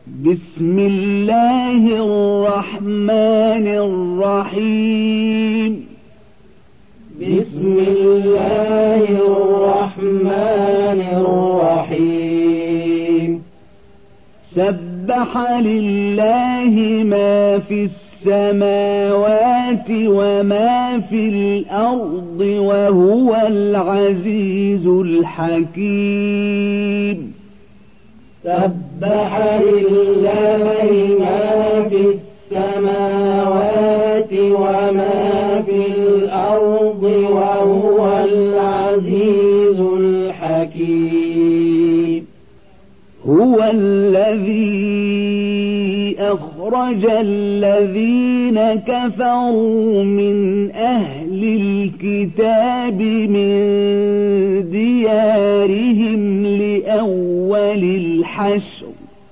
بسم الله الرحمن الرحيم. بسم الله الرحمن الرحيم. سبح لله ما في السماوات وما في الأرض وهو العزيز الحكيم. سبح لله ما في السماوات وما في الأرض وهو العزيز الحكيم. هو الذي أخرج الذين كفروا من أهل الكتاب من ديارهم لأول الحشر.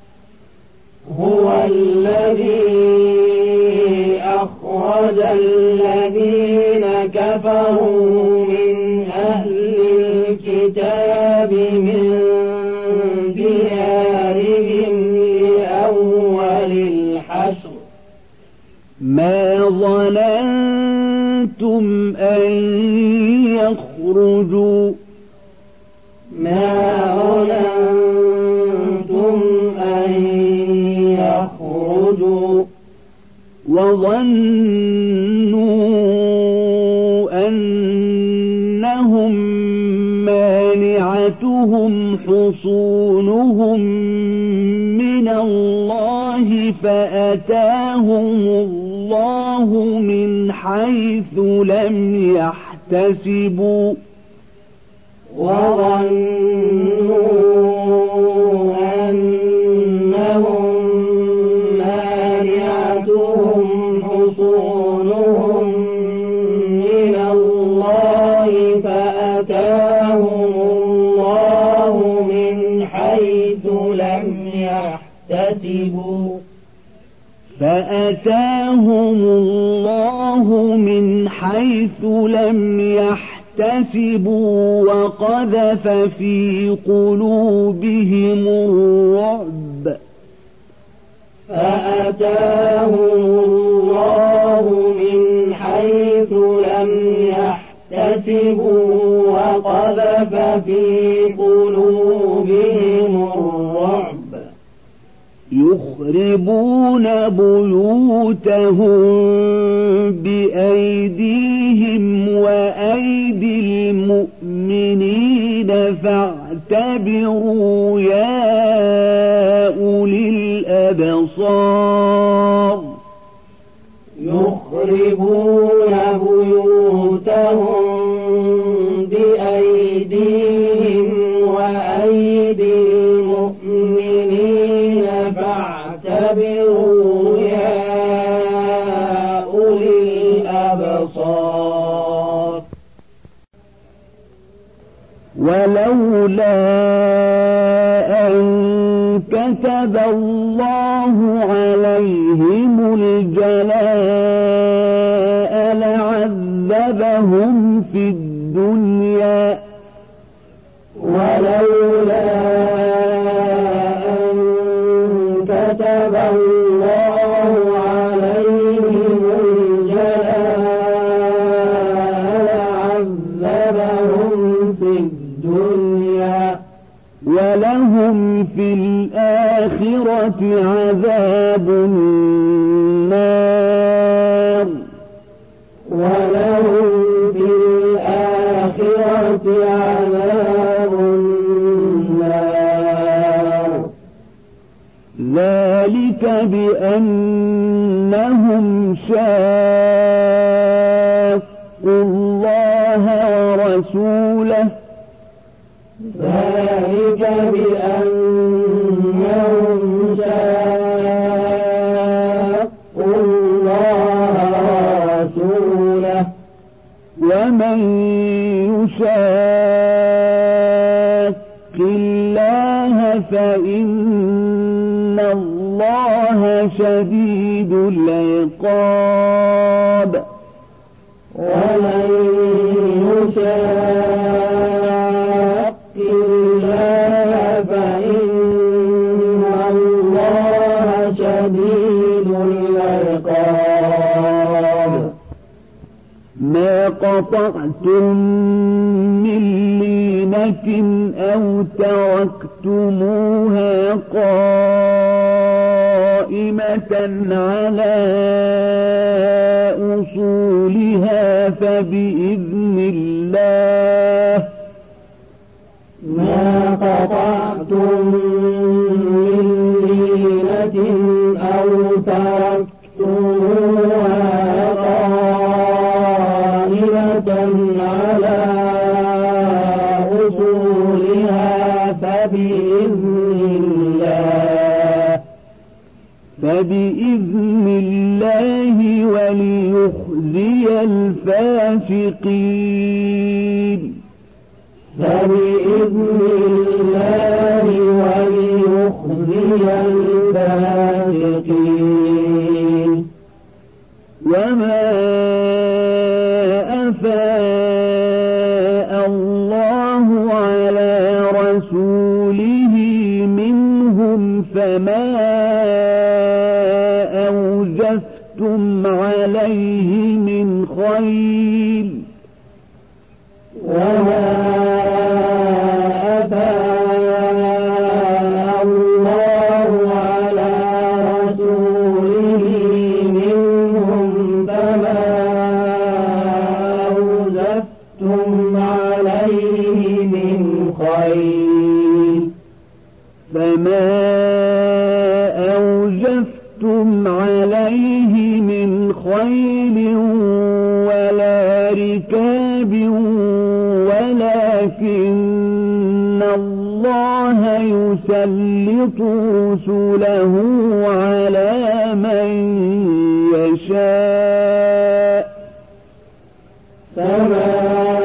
هو الذي أخرج الذين كفروا من أهل الكتاب من ديارهم لأول الحشر. ما ظننتم أن يخرجوا وظنوا أنهم مانعتهم حصونهم من الله فأتاهم الله من حيث لم يحتسبوا. وظنوا أنهم مانعتهم حصونهم من الله فأتاهم الله من حيث لم يحتسبوا. فأتاهم الله من حيث لم يحتسبوا وقذف في قلوبهم الرعب. فأتاهم الله من حيث لم يحتسبوا وقذف في قلوبهم الرعب. يخربون بيوتهم بأيديهم وأيدي المؤمنين فاعتبروا يا أولي الأبصار. يخربون بيوتهم بأيديهم وأيدي المؤمنين فاعتبروا يا أولي الأبصار. ولولا أن كتب الله عليهم الجلاء لعذبهم في الدنيا. ولولا أن كتب الله عليهم الجلاء لعذبهم في الدنيا. ولهم في الآخرة عذاب النار. ولهم في الآخرة عذاب النار. ذلك بأنهم شاقوا الله ورسوله. ذلك بأنهم شاقوا الله ورسوله. ومن يشاق الله فإن الله شديد العقاب. ومن يشاق الله فإن الله شديد العقاب. ما قطعتم من لينة أو تركتموها قائمة على أصولها فبإذن الله ما قطعتم من لينة أو تركتموها قائمة على أصولها فبإذن الله وليخزي الفاسقين. فبإذن الله وليخزي الفاسقين. وما أفاء الله على رسوله منهم فما أوجفتم عليه من خيل. وما أفاء الله على رسوله منهم فما أوجفتم عليه من خيل. فما أوجفتم عليه من خيل ولا ركاب ولكن الله يسلط رسله على من يشاء. فما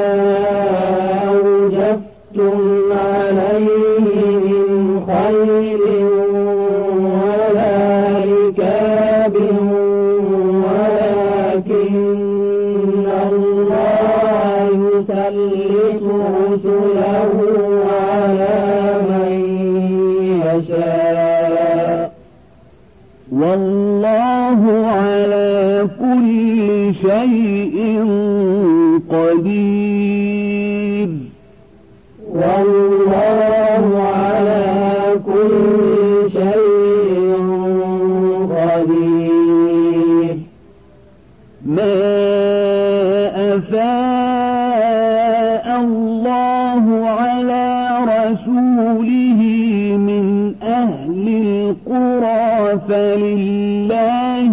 أوجفتم عليه من خيل ولا ركاب ولكن الله يسلط رسله على من يشاء والله على كل شيء قدير. والله على كل شيء قدير. ما أفاء الله على رسوله من أهل القرى فلله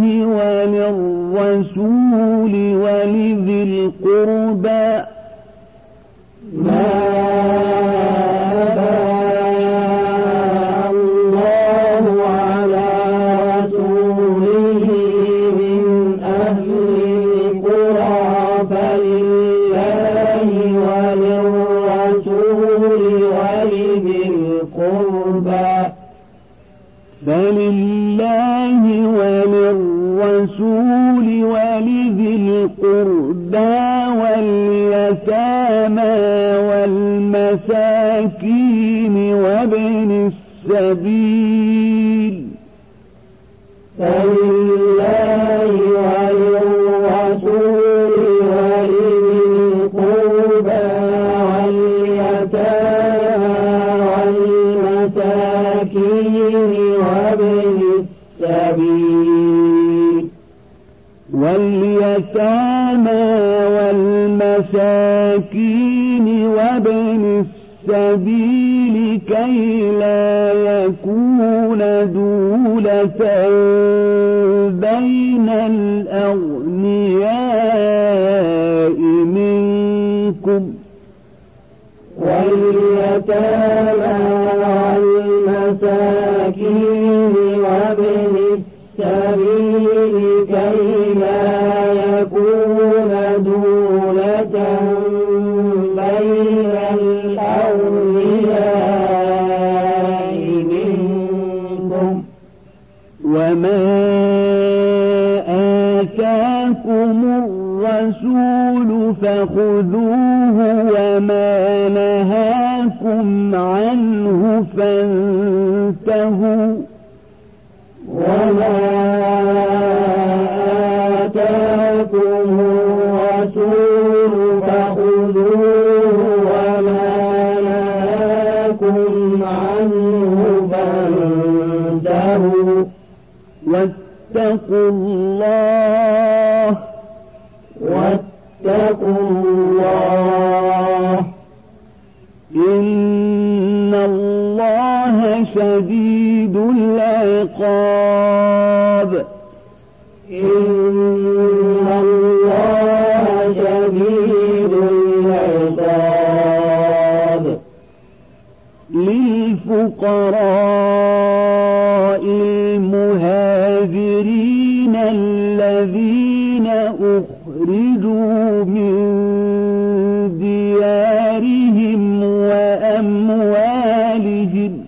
وللرسول ولذي القربى. ما أفاء الله على رسوله من أهل القرى فلله وللرسول ولذي القربى. فلله وللرسول ولذي القربى واليتامى والمساكين وابن السبيل. فلله وللرسول ولذي القربى واليتامى والمساكين وابن السبيل. واليتامى والمساكين وابن السبيل كي لا يكون دولة بين الأغنياء منكم. واليتامى والمساكين وابن السبيل كي لا يكون دولة بين الأغنياء منكم. وما آتاكم الرسول فخذوه وما نهاكم عنه فانتهوا. وما واتقوا الله إن الله شديد العقاب للفقراء المهاجرين الذين أخرجوا من ديارهم وأموالهم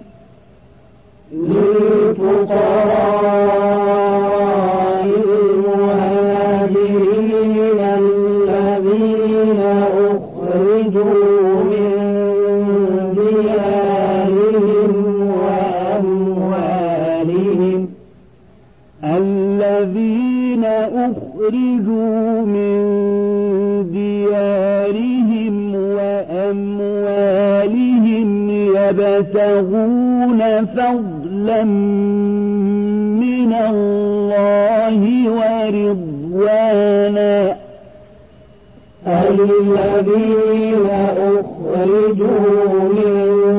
الذين أخرجوا من ديارهم وأموالهم يبتغون فضلا من الله ورضوانا الذين أخرجوا من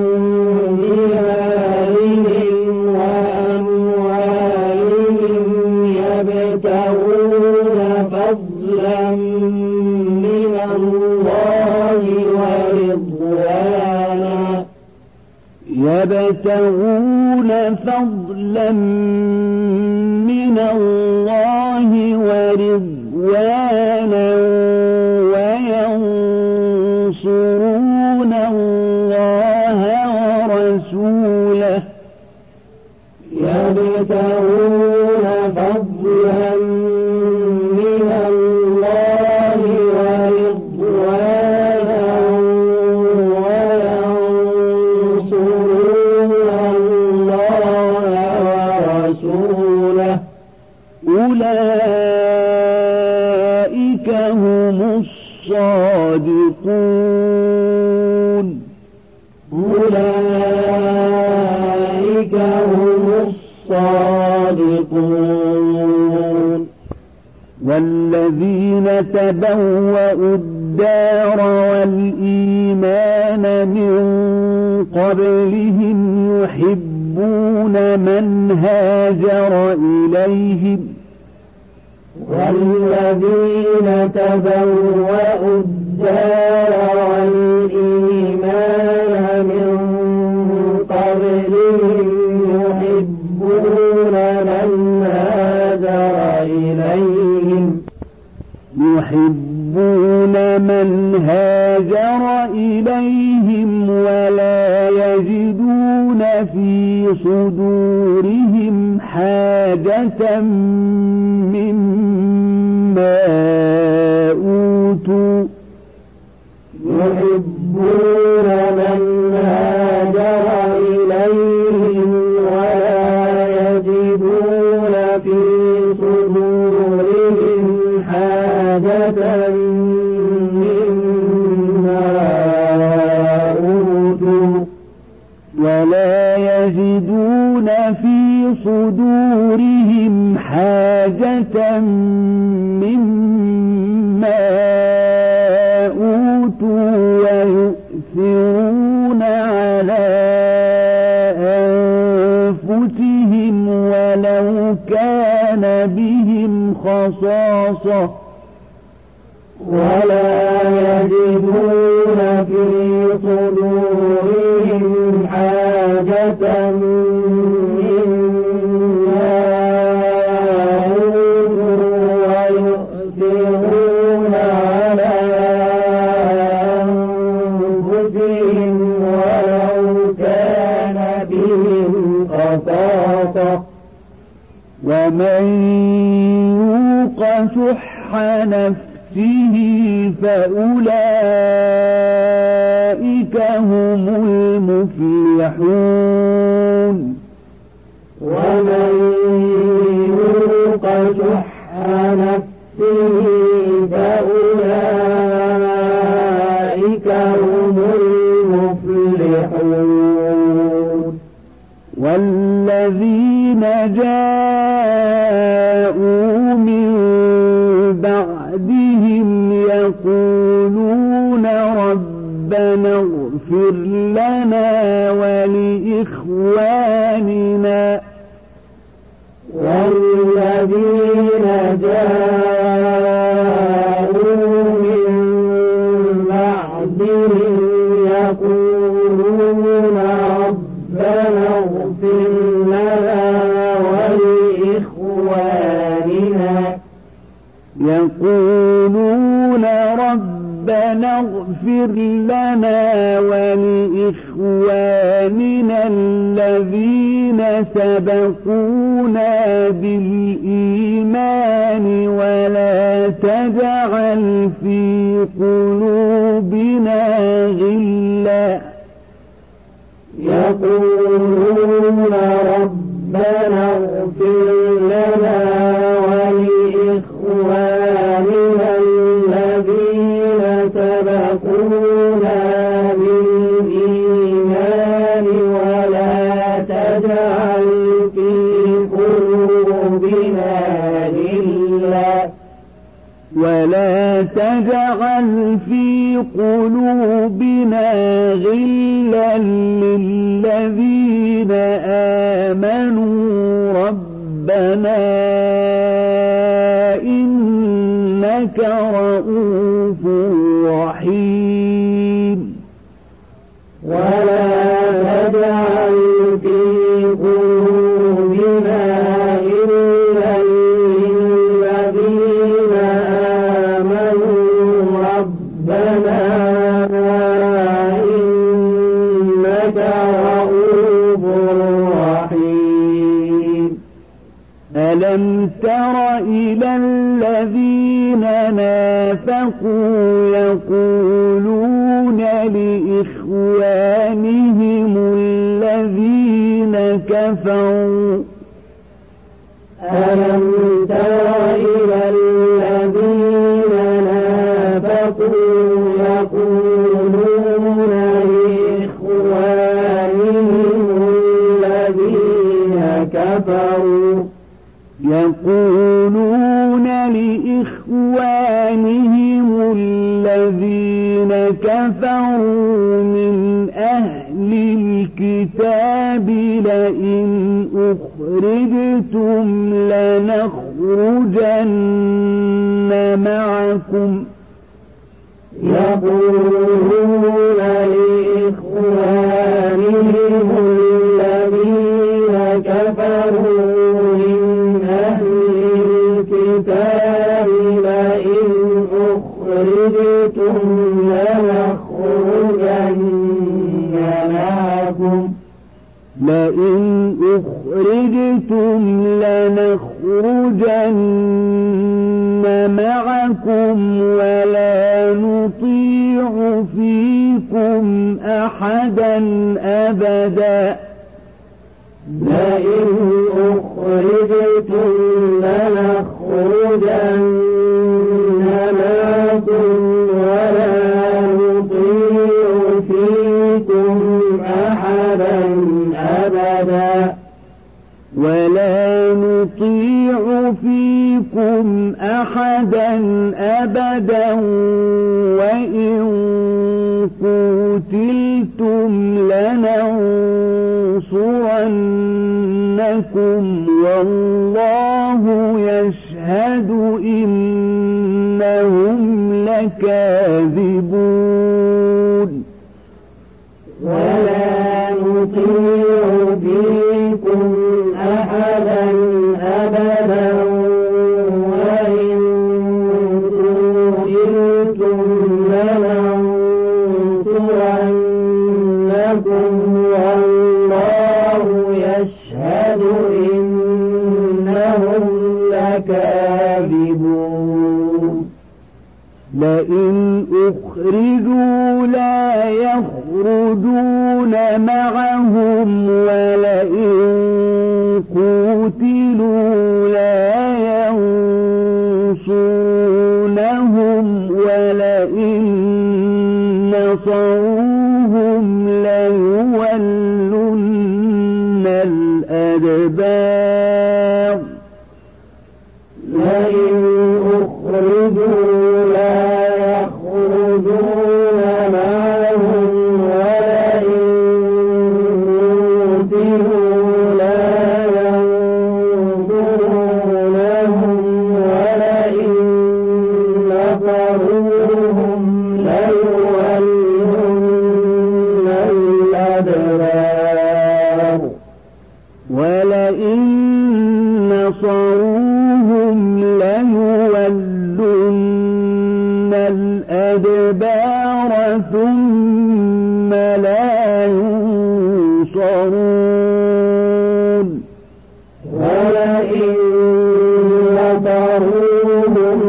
يبتغون فضلا من الله ورضوانا وينصرون الله ورسوله يبتغون فضلا من الله ورضوانا أولئك هم الصادقون والذين تبوأوا الدار والإيمان من قبلهم يحبون من هاجر إليهم والذين تبوأوا الدار والإيمان من قبلهم يحبون من هاجر إليهم ولا يجدون في صدورهم حاجة مما أوتوا يحبون من هاجر إليهم ولا يجدون في صدورهم حاجة مما أوتوا ويؤثرون على أنفسهم ولو كان بهم خصاصة ولا يجدون في صدورهم حاجة ومن يوق شح نفسه فأولئك هم المفلحون ومن يوق شح نفسه فأولئك هم المفلحون والذين جاءوا ولإخواننا والذين جاءوا من بعدهم يقولون ربنا اغفر لنا ولإخواننا الذين سبقونا بالإيمان ولا تجعل في قلوبنا غلا يقولون ربنا اغفر لنا ولإخواننا الذين سبقونا بالإيمان ولا تجعل في قلوبنا غلا للذين آمنوا ربنا إنك رؤوف رحيم ولا تجعل في قلوبنا غلا للذين آمنوا ربنا إنك رؤوف رحيم ألم تر إلى الذين نافقوا يقولون لإخوانهم الذين كفروا ألم تر إلى الذين نافقوا يقولون لإخوانهم الذين كفروا من أهل الكتاب لئن أخرجتم لنخرجن معكم يقولون لإخوانهم الذين كفروا من أهل الكتاب لئن أخرجتم لنخرجن معكم ولا نطيع فيكم أحدا أبدا لئن أخرجتم لنخرجن معكم ولا نطيع فيكم أحدا أبدا وإن قتلتم لننصرنكم والله يشهد إنهم لكاذبون ولا نطيع فيكم أحدا أبدا وإن قتلتم لننصرنكم والله يشهد إنهم لكاذبون لئن أخرجوا لا يخرجون معهم ولئن قتلوا لا ينصرونهم ولئن نصروهم ليولن الأدبار لئن أخرجوا لا يخرجون معهم ولئن نصروهم ليولن الأدبار ثم لا ينصرون ولئن نصروهم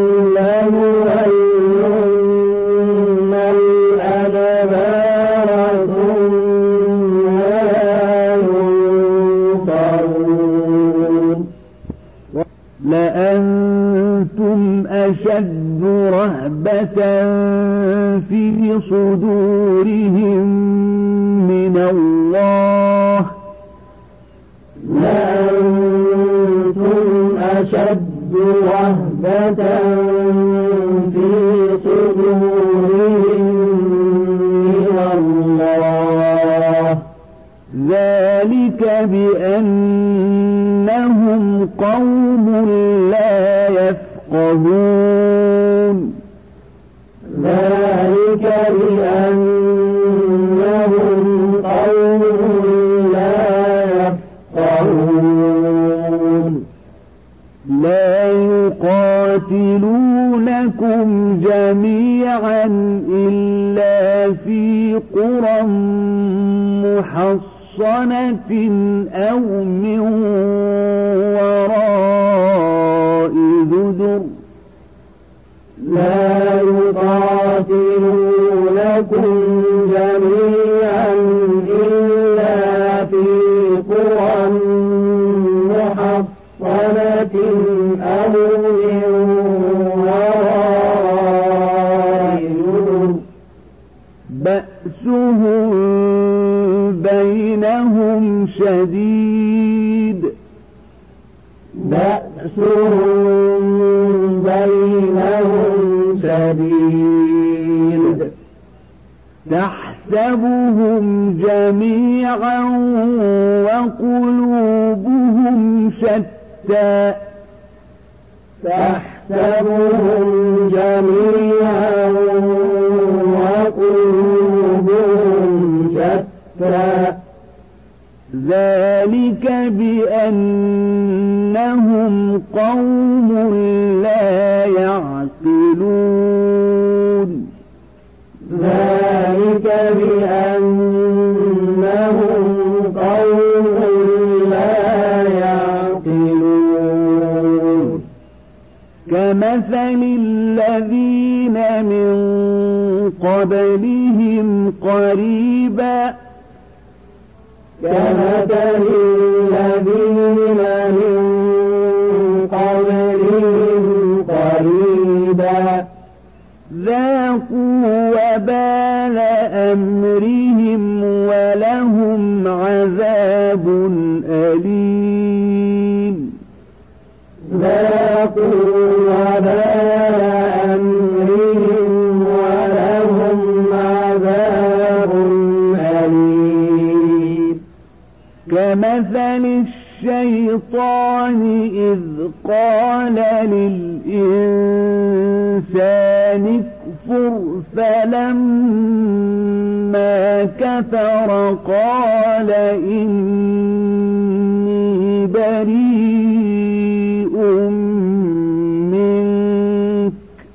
ليولن الأدبار ثم لا ينصرون لأنتم أشد رهبة في صدورهم من الله لأنتم أشد رهبة في صدورهم من الله ذلك بأنهم قوم لا يفقهون ذلك بأنهم قوم لا يفقهون لا يقاتلونكم جميعا إلا في قرى محصنة أو من وراء جدر لا يقاتلونكم جميعا إلا في قرى محصنة أو من وراء جدر بأسهم بينهم شديد بأسهم بينهم شديد تحسبهم جميعا وقلوبهم شتى تحسبهم جميعا وقلوبهم شتى ذلك بأنهم قوم لا يعقلون ذلك بأنهم قوم لا يعقلون كمثل الذين من قبلهم قريبا كمثل الذين من قبلهم قريبا ذاقوا وبال أمرهم ولهم عذاب أليم ذاقوا وبال أمرهم ولهم عذاب أليم كمثل الشيطان إذ قال للإنسان اكفر فلما كفر قال إني بريء منك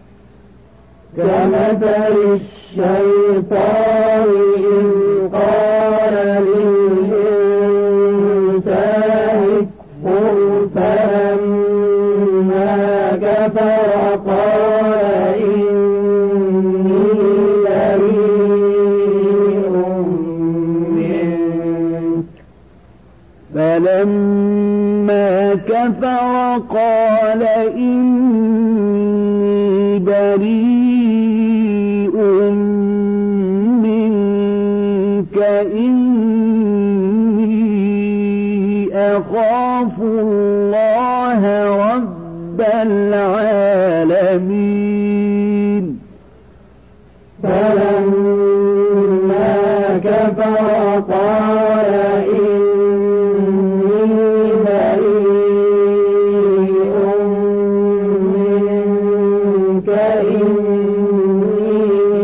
كمثل الشيطان إذ قال للإنسان اكفر فلما كفر قال إني بريء منك فلما كفر قال إني بريء منك إني أخاف الله رب العالمين فلما كفر قال إني بريء منك إني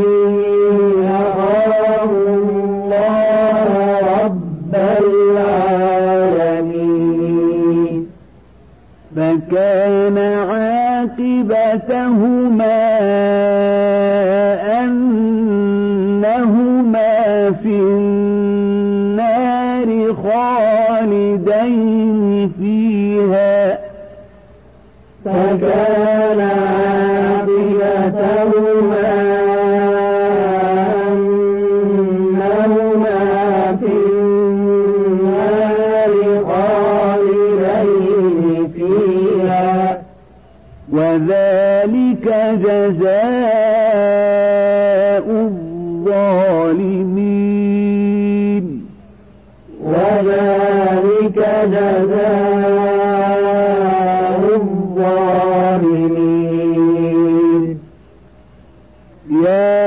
أخاف الله رب العالمين فكان عاقبتهما أنهما في النار خالدين فيها فكان عاقبتهما أنهما في النار خالدين فيها وذلك جزاء الظالمين وذلك جزاء الظالمين يا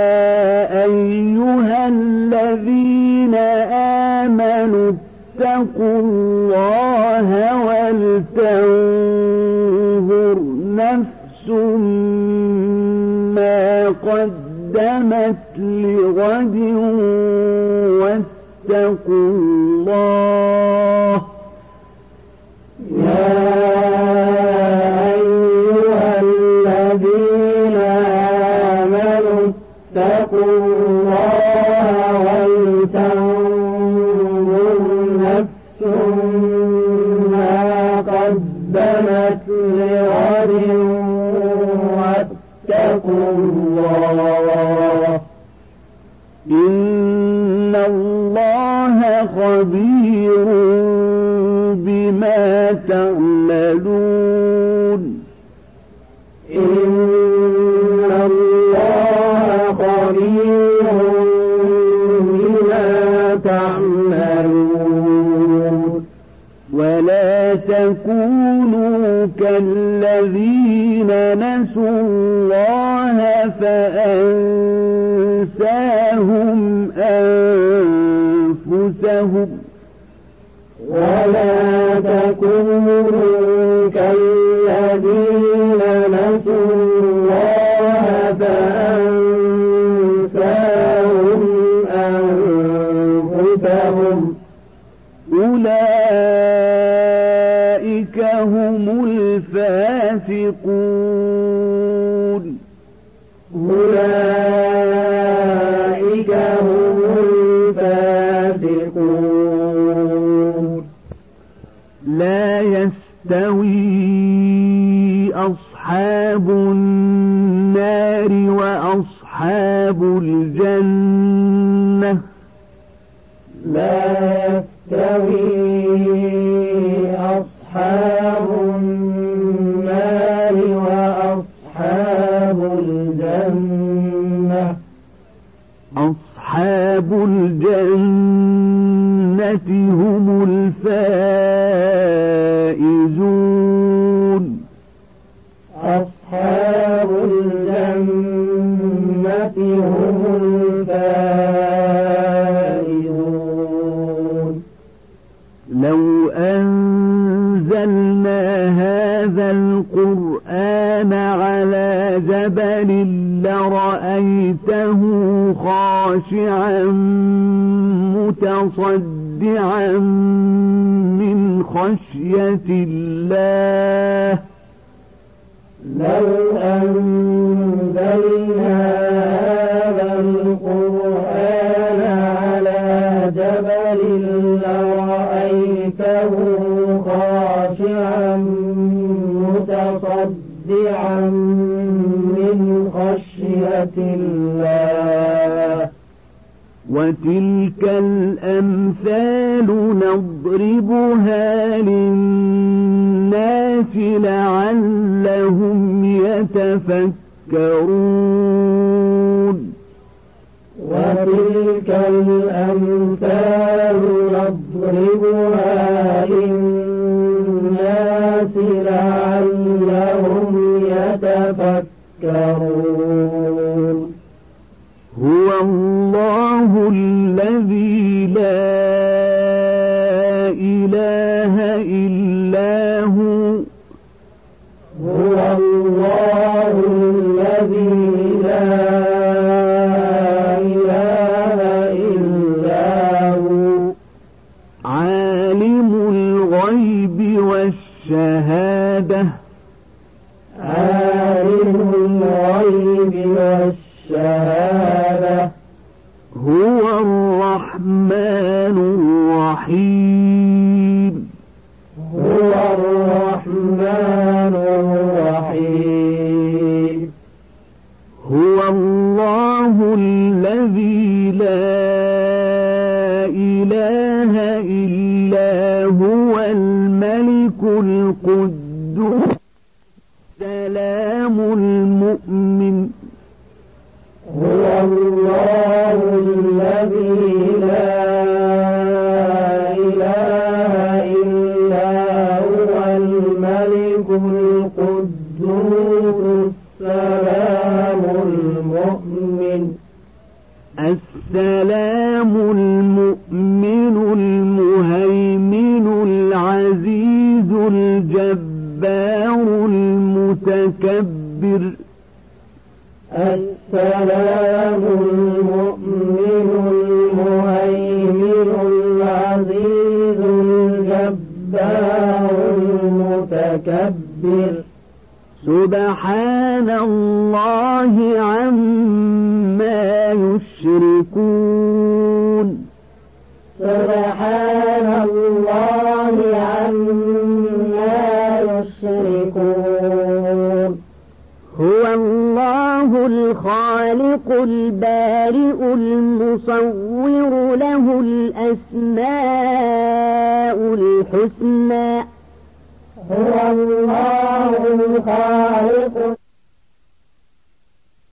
أيها الذين آمنوا اتقوا الله ولتنظر نفس ما قدمت لغد واتقوا الله يا أيها الذين آمنوا اتقوا الله ولتنظر نفس ما قدمت لغد واتقوا الله إن الله خبير بما تعملون إن الله خبير بما تعملون ولا تكونوا كالذين نسوا الله فأنساهم أنفسهم ولا تكونوا كالذين نسوا الله فأنساهم أنفسهم أولئك هم الفاسقون أولئك هم الفاسقون لا يستوي أصحاب النار وأصحاب الجنة لا يستوي أصحاب النار وأصحاب الجنة أصحاب الجنة هم الفائزون أصحاب الجنة هم الفائزون لو أنزلنا هذا القرآن على جبل لرأيته خاشعا متصدعا من خشية الله لو أنزلنا هذا القرآن على جبل لرأيته خاشعا متصدعا من خشية الله وتلك الأمثال نضربها للناس لعلهم يتفكرون وتلك الأمثال نضربها للناس لعلهم يتفكرون هو الله الذي لا إله إلا هو هو الله الذي لا إله إلا هو عالم الغيب والشهادة الشهادة عالم الغيب والشهادة هو الرحمن الرحيم هو الرحمن الرحيم هو الله الذي لا إله إلا هو الملك القدوس السلام المؤمن هو الله الذي لا إله إلا هو الملك القدوس السلام المؤمن السلام المؤمن المهيمن العزيز الجبار المتكبر السلام المؤمن المهيمن العزيز الجبار المتكبر سبحان الله عما يشركون سبحان الله عما يشركون هو الله الخالق البارئ المصور له الأسماء الحسنى هو الله الخالق